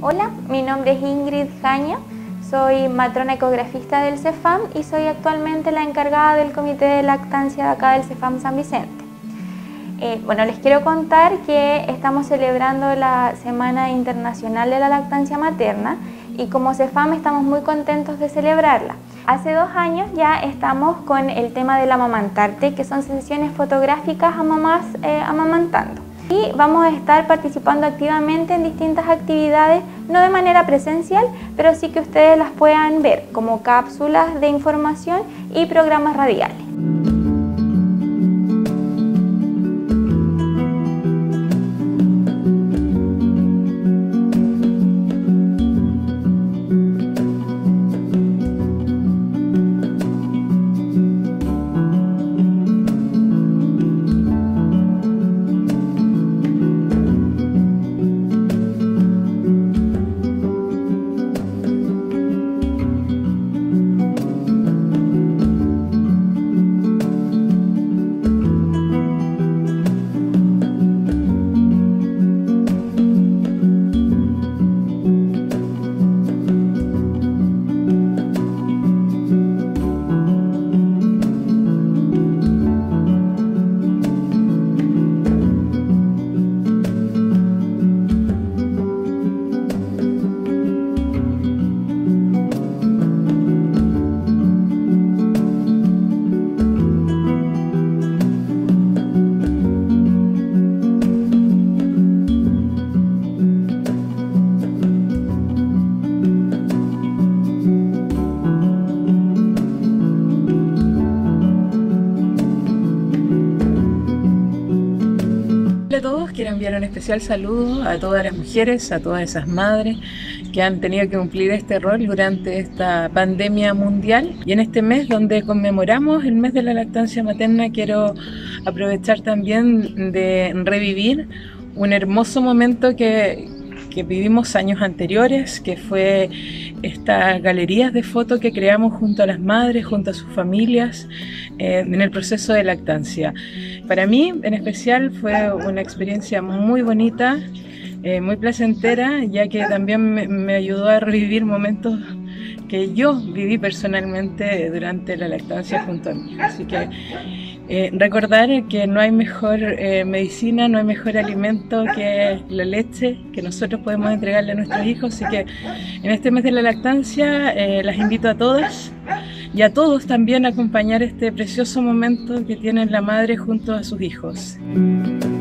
Hola, mi nombre es Ingrid Jaño, soy matrona ecografista del CEFAM y soy actualmente la encargada del comité de lactancia de acá del CEFAM San Vicente. Les quiero contar que estamos celebrando la Semana Internacional de la Lactancia Materna y como CEFAM estamos muy contentos de celebrarla. Hace 2 años ya estamos con el tema del amamantarte, que son sesiones fotográficas a mamás amamantando. Y vamos a estar participando activamente en distintas actividades, no de manera presencial, pero sí que ustedes las puedan ver, como cápsulas de información y programas radiales. Hola a todos, quiero enviar un especial saludo a todas las mujeres, a todas esas madres que han tenido que cumplir este rol durante esta pandemia mundial. Y en este mes donde conmemoramos el mes de la lactancia materna, quiero aprovechar también de revivir un hermoso momento que vivimos años anteriores, que fue estas galerías de fotos que creamos junto a las madres, junto a sus familias, en el proceso de lactancia. Para mí, en especial, fue una experiencia muy bonita, muy placentera, ya que también me ayudó a revivir momentos que yo viví personalmente durante la lactancia junto a mí. Así que recordar que no hay mejor medicina, no hay mejor alimento que la leche que nosotros podemos entregarle a nuestros hijos. Así que en este mes de la lactancia las invito a todas y a todos también a acompañar este precioso momento que tiene la madre junto a sus hijos.